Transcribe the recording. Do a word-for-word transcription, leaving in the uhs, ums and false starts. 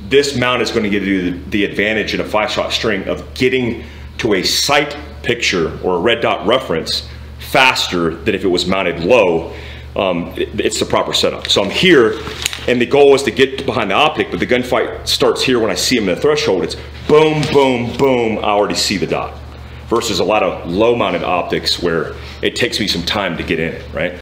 this mount is going to give you the, the advantage in a five shot string of getting to a sight picture or a red dot reference faster than if it was mounted low. Um, it, it's the proper setup. So I'm here, and the goal is to get behind the optic, but the gunfight starts here when I see him in the threshold. It's boom, boom, boom, I already see the dot. Versus a lot of low mounted optics where it takes me some time to get in it, right?